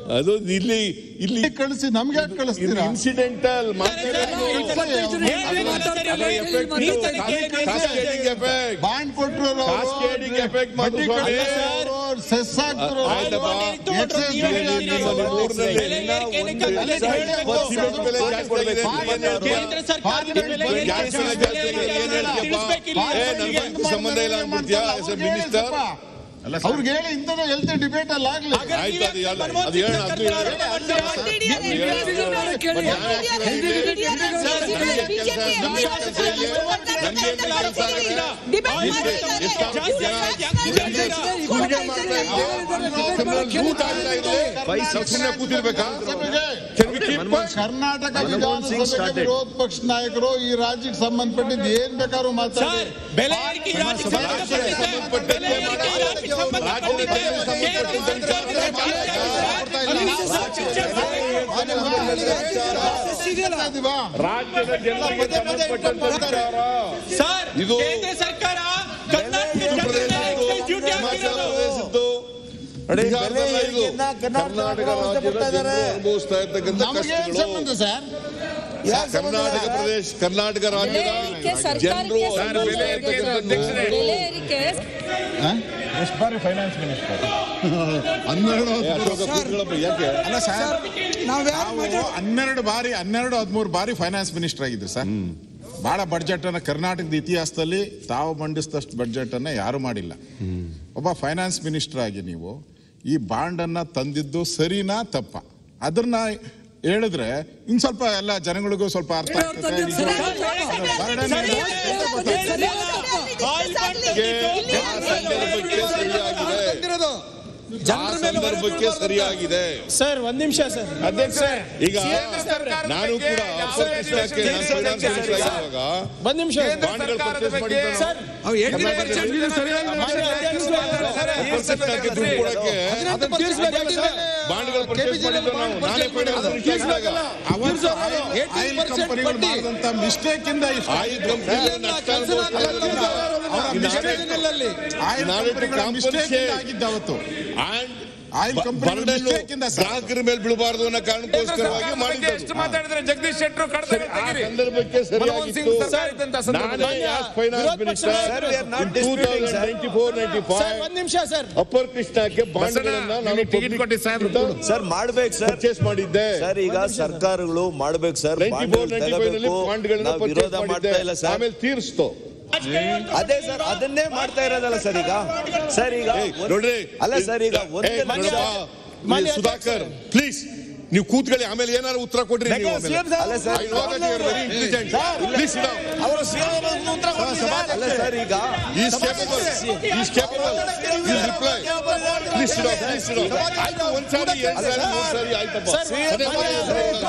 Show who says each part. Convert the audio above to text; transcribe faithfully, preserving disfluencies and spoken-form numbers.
Speaker 1: ಅದು ಇಲ್ಲಿ ಇಲ್ಲಿ
Speaker 2: ಕಳಿಸಿ ನಮ್ಗೆ ಯಾಕೆ ಕಳಿಸ್ತೀರಾ?
Speaker 1: ಇನ್ಸಿಡೆಂಟಲ್
Speaker 2: ಬಾಂಡ್ ಕೊಟ್ಟರು ಸೆಸ್ ಹಾಕ್ತರು
Speaker 1: ಸಂಬಂಧ ಇಲ್ಲ ಮಿನಿಸ್ಟರ್
Speaker 2: ಅವ್ರಿಗೆ ಹೇಳಿ ಇಂಥ ಹೆಲ್ತ್ ಡಿಬೇಟ್ ಅಲ್ಲಿ ಆಗ್ಲಿ.
Speaker 1: ಕೂತಿರ್ಬೇಕಾ?
Speaker 2: ಕರ್ನಾಟಕ ವಿಧಾನಸಭೆಗೆ ವಿರೋಧ ಪಕ್ಷ ನಾಯಕರು ಈ ರಾಜ್ಯಕ್ಕೆ ಸಂಬಂಧಪಟ್ಟಿದ್ದು ಏನ್ ಬೇಕಾದ್ರೂ ಮಾತಾಡಿ.
Speaker 1: ಇದು
Speaker 3: ಸರ್ಕಾರ
Speaker 1: ಕರ್ನಾಟಕ ಅನುಭವಿಸ್ತಾ ಇರ್ತಕ್ಕಂಥ
Speaker 2: ಸರ್
Speaker 1: ಕರ್ನಾಟಕ ಪ್ರದೇಶ ಕರ್ನಾಟಕ ರಾಜ್ಯದ ಜನರು
Speaker 4: ಎಷ್ಟು ಬಾರಿ ಫೈನಾನ್ಸ್ ಮಿನಿಸ್ಟರ್
Speaker 1: ಯಾಕೆ
Speaker 4: ಅಲ್ಲ ಸರ್, ನಾವು ಹನ್ನೆರಡು ಬಾರಿ ಹನ್ನೆರಡು ಹದಿಮೂರು ಬಾರಿ ಫೈನಾನ್ಸ್ ಮಿನಿಸ್ಟರ್ ಆಗಿದ್ರು ಸರ್. ಬಹಳ ಬಡ್ಜೆಟ್ ಅನ್ನ ಕರ್ನಾಟಕದ ಇತಿಹಾಸದಲ್ಲಿ ತಾವು ಮಂಡಿಸಿದಷ್ಟು ಬಡ್ಜೆಟ್ ಅನ್ನ ಯಾರು ಮಾಡಿಲ್ಲ. ಒಬ್ಬ ಫೈನಾನ್ಸ್ ಮಿನಿಸ್ಟರ್ ಆಗಿ ನೀವು ಈ ಬಾಂಡ್ ಅನ್ನ ತಂದಿದ್ದು ಸರಿನಾ ತಪ್ಪ ಅದನ್ನ ಹೇಳಿದ್ರೆ ಇನ್ ಸ್ವಲ್ಪ ಎಲ್ಲ ಜನಗಳಿಗೂ ಸ್ವಲ್ಪ ಅರ್ಥ ಆಗ್ತದೆ.
Speaker 1: ಸಂದರ್ಭಕ್ಕೆ ಸರಿಯಾಗಿದೆ
Speaker 3: ಸರ್. ಒಂದ್ ನಿಮಿಷ ಸರ್
Speaker 1: ಅಧ್ಯಕ್ಷ. ಈಗ ನಾನು ಕೂಡ
Speaker 3: ಒಂದ್ ನಿಮಿಷ
Speaker 1: ಬಾಂಡ್ಗಳು ಪರ್ಚೇಸ್ ಮಾಡಿದ್ದು ನಾವು ನಾನೇ
Speaker 4: ಕಂಪನಿಗಳು ಮಾಡಿದಂತ ಮಿಸ್ಟೇಕ್ ಇಂದ ಆಗಿದ್ದಾವತ್ತು
Speaker 1: ಗ್ರಾಹಕರ ಮೇಲೆ ಬೀಳಬಾರದು ಅನ್ನೋ ಕಾರಣಕ್ಕೋಸ್ಕರವಾಗಿ
Speaker 5: ಮಾತಾಡಿದ್ರೆ ಜಗದೀಶ್ ಶೆಟ್ಟರು
Speaker 1: ಸಂದರ್ಭಕ್ಕೆ ಸರಿಯಾಗಿತ್ತು. ಅಪ್ಪರ್ ಕೃಷ್ಣಕ್ಕೆ ಬಾಂಡ್ಗಳನ್ನ ನಾನು
Speaker 5: ಟಿಕೆಟ್ ಕೊಟ್ಟಿ
Speaker 6: ಸರ್ ಮಾಡ್ಬೇಕು ಸರ್
Speaker 1: ಪರ್ಚೇಸ್ ಮಾಡಿದ್ದೆ
Speaker 6: ಸರ್. ಈಗ ಸರ್ಕಾರಗಳು ಮಾಡ್ಬೇಕು ಸರ್, ವಿರೋಧ ಮಾಡ್ತಾ ಇಲ್ಲ ಸರ್.
Speaker 1: ಆಮೇಲೆ ತೀರಿಸ್ತು.
Speaker 6: ಅದೇ ಸರ್, ಅದನ್ನೇ ಮಾಡ್ತಾ ಇರೋದಲ್ಲ ಸರ್. ಈಗ ಸರ್ ಈಗ
Speaker 1: ನೋಡ್ರಿ
Speaker 6: ಅಲ್ಲ ಸರ್, ಈಗ
Speaker 1: ಸುಧಾಕರ್ ಪ್ಲೀಸ್ ನೀವು ಕೂತ್ಕೊಳ್ಳಿ, ಆಮೇಲೆ ಏನಾದ್ರು ಉತ್ತರ ಕೊಡ್ರಿ.
Speaker 6: ಅಲ್ಲ ಸರ್, ಸರ್ ಈಗ
Speaker 1: ಒಂದ್ಸಾರಿ ಆಯ್ತಪ್ಪ.